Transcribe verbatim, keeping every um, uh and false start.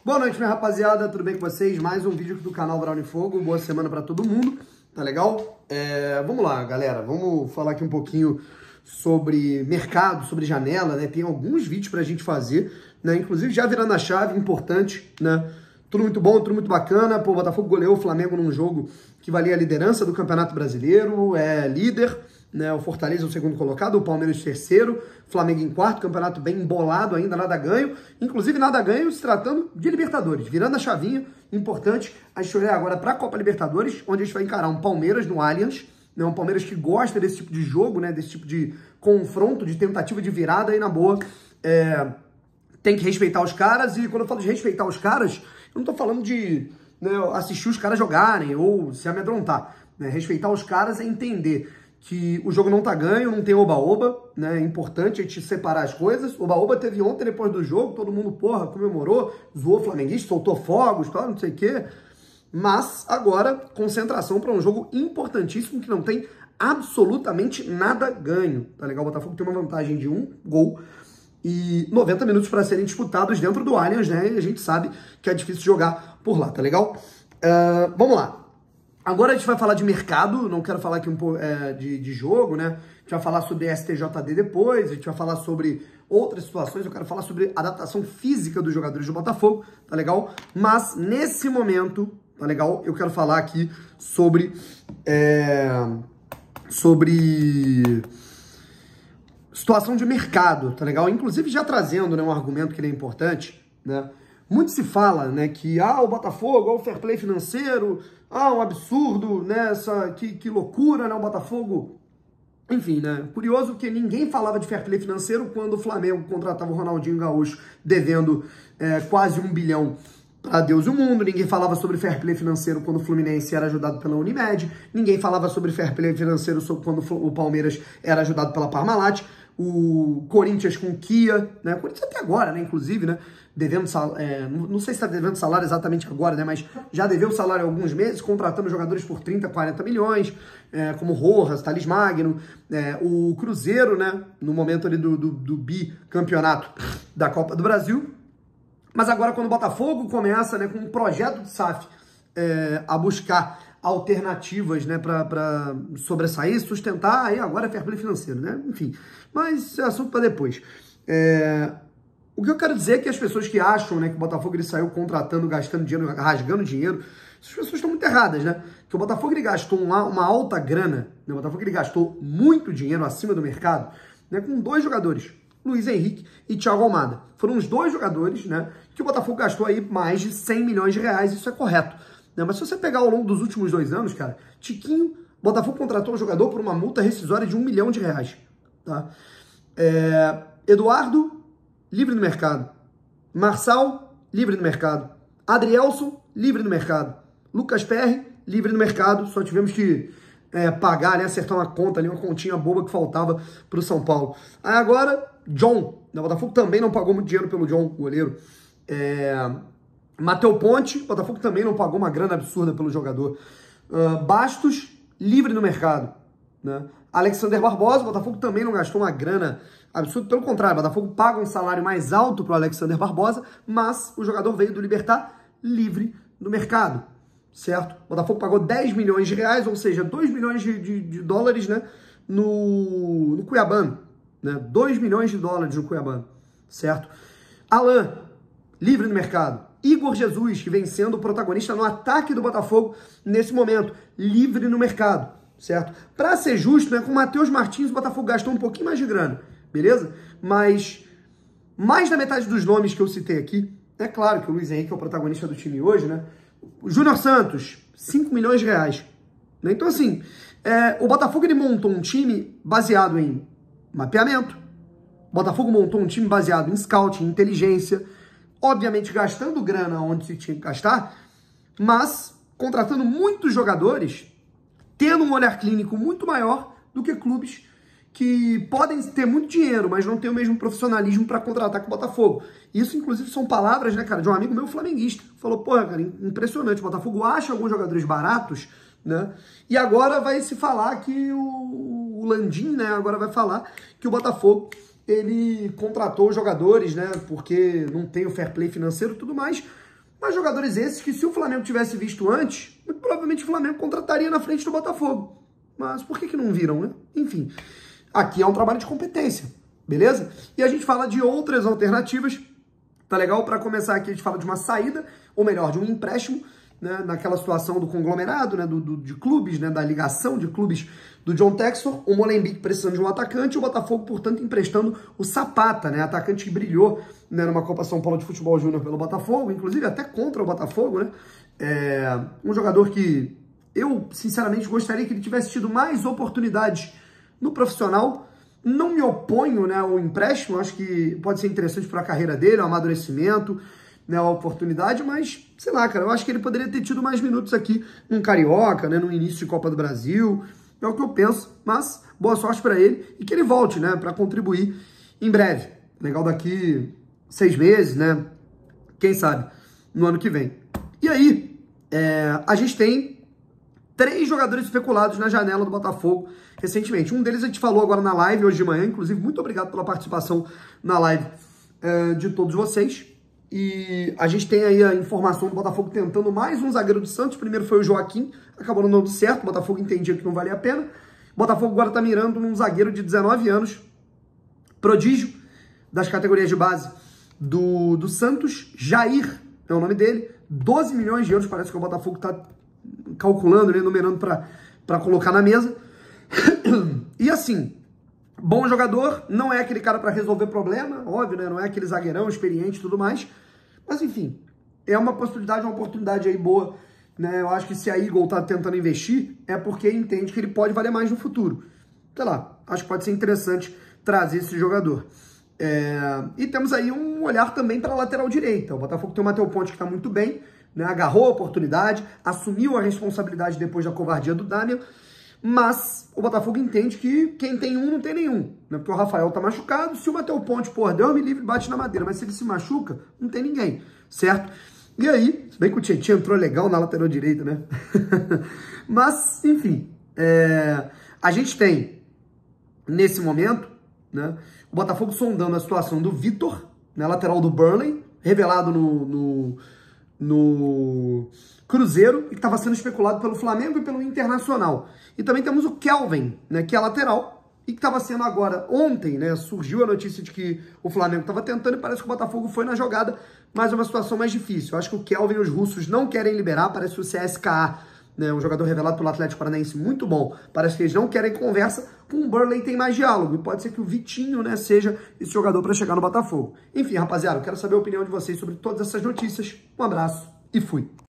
Boa noite, minha rapaziada, tudo bem com vocês? Mais um vídeo aqui do canal Brownie Fogo, boa semana pra todo mundo, tá legal? É, vamos lá, galera, vamos falar aqui um pouquinho sobre mercado, sobre janela, né? Tem alguns vídeos pra gente fazer, né? Inclusive já virando a chave, importante, né? Tudo muito bom, tudo muito bacana. Pô, o Botafogo goleou o Flamengo num jogo que valia a liderança do Campeonato Brasileiro, é líder, né? O Fortaleza é o segundo colocado, o Palmeiras terceiro, Flamengo em quarto, campeonato bem embolado ainda, nada ganho, inclusive nada ganho se tratando de Libertadores, virando a chavinha, importante, a gente olhar agora para a Copa Libertadores, onde a gente vai encarar um Palmeiras no Allianz, né? Um Palmeiras que gosta desse tipo de jogo, né? Desse tipo de confronto, de tentativa de virada, aí na boa, é... tem que respeitar os caras, e quando eu falo de respeitar os caras, eu não tô falando de, né, assistir os caras jogarem ou se amedrontar, né? Respeitar os caras é entender que o jogo não tá ganho, não tem oba-oba, né? É importante a gente separar as coisas. Oba-oba teve ontem, depois do jogo, todo mundo, porra, comemorou, zoou o flamenguista, soltou fogos, tal, não sei o quê. Mas agora, concentração para um jogo importantíssimo que não tem absolutamente nada ganho, tá legal? O Botafogo tem uma vantagem de um gol e noventa minutos para serem disputados dentro do Allianz, né? E a gente sabe que é difícil jogar por lá, tá legal? Uh, vamos lá. Agora a gente vai falar de mercado, não quero falar aqui um pouco é, de, de jogo, né? A gente vai falar sobre S T J D depois, a gente vai falar sobre outras situações, eu quero falar sobre adaptação física dos jogadores do Botafogo, tá legal? Mas nesse momento, tá legal? Eu quero falar aqui sobre... É, sobre... situação de mercado, tá legal? Inclusive já trazendo, né, um argumento que ele é importante, né? Muito se fala, né, que ah, o Botafogo, ah, o fair play financeiro, ah, um absurdo, né, essa, que, que loucura, né, o Botafogo. Enfim, né, curioso que ninguém falava de fair play financeiro quando o Flamengo contratava o Ronaldinho Gaúcho devendo é, quase um bilhão para Deus e o mundo, ninguém falava sobre fair play financeiro quando o Fluminense era ajudado pela Unimed, ninguém falava sobre fair play financeiro quando o Palmeiras era ajudado pela Parmalat, o Corinthians com Kia, né, o Corinthians até agora, né, inclusive, né, devendo, é, não sei se está devendo salário exatamente agora, né, mas já deveu salário há alguns meses, contratando jogadores por trinta, quarenta milhões, é, como Rojas, Thales Magno, é, o Cruzeiro, né, no momento ali do, do, do bicampeonato da Copa do Brasil. Mas agora quando o Botafogo começa, né, com um projeto de S A F é, a buscar alternativas, né, para sobressair, sustentar, aí agora é fair play financeiro, né, enfim. Mas isso é assunto para depois. É... O que eu quero dizer é que as pessoas que acham, né, que o Botafogo ele saiu contratando, gastando dinheiro, rasgando dinheiro, essas pessoas estão muito erradas, né? Que o Botafogo ele gastou uma, uma alta grana, né? O Botafogo ele gastou muito dinheiro acima do mercado, né, com dois jogadores, Luiz Henrique e Thiago Almada. Foram os dois jogadores, né, que o Botafogo gastou aí mais de cem milhões de reais, isso é correto, né? Mas se você pegar ao longo dos últimos dois anos, cara, Tiquinho, Botafogo contratou um jogador por uma multa rescisória de um milhão de reais, tá? É, Eduardo, livre no mercado. Marçal, livre no mercado. Adrielson, livre no mercado. Lucas Perry, livre no mercado. Só tivemos que é, pagar, né, acertar uma conta ali, uma continha boba que faltava para o São Paulo. Aí agora, John. O Botafogo também não pagou muito dinheiro pelo John, goleiro. É, Matheus Ponte, o Botafogo também não pagou uma grana absurda pelo jogador. Uh, Bastos, livre no mercado, né? Alexander Barbosa, o Botafogo também não gastou uma grana absurda, pelo contrário, o Botafogo paga um salário mais alto para o Alexander Barbosa, mas o jogador veio do Libertad livre no mercado, certo? O Botafogo pagou dez milhões de reais, ou seja, dois milhões de, de, de dólares, né, no, no Cuiabano, né, dois milhões de dólares no Cuiabano, certo? Alan, livre no mercado. Igor Jesus, que vem sendo o protagonista no ataque do Botafogo nesse momento, livre no mercado, certo? Para ser justo, né, com o Matheus Martins, o Botafogo gastou um pouquinho mais de grana, beleza? Mas mais da metade dos nomes que eu citei aqui, é claro que o Luiz Henrique é o protagonista do time hoje, né? O Júnior Santos, cinco milhões de reais. Né? Então, assim, é, o Botafogo ele montou um time baseado em mapeamento, o Botafogo montou um time baseado em scouting, inteligência, obviamente gastando grana onde se tinha que gastar, mas contratando muitos jogadores, tendo um olhar clínico muito maior do que clubes que podem ter muito dinheiro, mas não ter o mesmo profissionalismo para contratar com o Botafogo. Isso, inclusive, são palavras, né, cara, de um amigo meu flamenguista. Falou, porra, cara, impressionante, o Botafogo acha alguns jogadores baratos, né, e agora vai se falar que o, o Landim, né, agora vai falar que o Botafogo, ele contratou os jogadores, né, porque não tem o fair play financeiro e tudo mais. Mas jogadores esses que, se o Flamengo tivesse visto antes, muito provavelmente o Flamengo contrataria na frente do Botafogo. Mas por que que não viram, né? Enfim, aqui é um trabalho de competência, beleza? E a gente fala de outras alternativas, tá legal? Para começar aqui, a gente fala de uma saída, ou melhor, de um empréstimo, né? Naquela situação do conglomerado, né? Do, do, de clubes, né? Da ligação de clubes do John Textor, o Molenbeek precisando de um atacante, e o Botafogo, portanto, emprestando o Zapata, né? Atacante que brilhou, né? Numa Copa São Paulo de Futebol Júnior pelo Botafogo, inclusive até contra o Botafogo, né? É um jogador que eu, sinceramente, gostaria que ele tivesse tido mais oportunidades no profissional. Não me oponho, né, ao empréstimo, acho que pode ser interessante para a carreira dele, o amadurecimento, né, a oportunidade, mas, sei lá, cara, eu acho que ele poderia ter tido mais minutos aqui num Carioca, né, no início de Copa do Brasil, é o que eu penso, mas boa sorte para ele e que ele volte, né, para contribuir em breve. Legal, daqui seis meses, né, quem sabe, no ano que vem. E aí, é, a gente tem três jogadores especulados na janela do Botafogo recentemente. Um deles a gente falou agora na live, hoje de manhã, inclusive, muito obrigado pela participação na live é, de todos vocês. E a gente tem aí a informação do Botafogo tentando mais um zagueiro do Santos. Primeiro foi o Joaquim, acabou não dando certo, o Botafogo entendia que não valia a pena. O Botafogo agora tá mirando num zagueiro de dezenove anos, prodígio das categorias de base do, do Santos, Jair é o nome dele, doze milhões de euros, parece que o Botafogo tá calculando, né, numerando para colocar na mesa. E assim, bom jogador, não é aquele cara para resolver problema, óbvio, né, não é aquele zagueirão experiente e tudo mais, mas enfim, é uma possibilidade, uma oportunidade aí boa, né, eu acho que se a Eagle tá tentando investir, é porque entende que ele pode valer mais no futuro. Sei lá, acho que pode ser interessante trazer esse jogador. É, e temos aí um olhar também para a lateral direita. O Botafogo tem o Matheus Ponte que está muito bem, né, agarrou a oportunidade, assumiu a responsabilidade depois da covardia do Damian, mas o Botafogo entende que quem tem um não tem nenhum, né, porque o Rafael tá machucado, se o Matheus Ponte, pô, Deus me livre, bate na madeira, mas se ele se machuca, não tem ninguém, certo? E aí, se bem que o Tietchan entrou legal na lateral direita, né? Mas, enfim, é, a gente tem, nesse momento, né, o Botafogo sondando a situação do Vitor, né, lateral do Burnley, revelado no... no no Cruzeiro, e que estava sendo especulado pelo Flamengo e pelo Internacional. E também temos o Kelvin, né, que é lateral, e que estava sendo agora, ontem, né, surgiu a notícia de que o Flamengo estava tentando e parece que o Botafogo foi na jogada, mas é uma situação mais difícil. Eu acho que o Kelvin os russos não querem liberar, parece que o C S K A, né, um jogador revelado pelo Atlético Paranaense muito bom, parece que eles não querem conversa, com o Burnley tem mais diálogo, e pode ser que o Vitinho, né, seja esse jogador para chegar no Botafogo. Enfim, rapaziada, eu quero saber a opinião de vocês sobre todas essas notícias. Um abraço e fui!